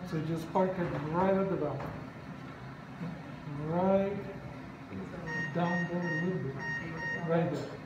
So just park it right at the back. Right down there a little bit. Right there.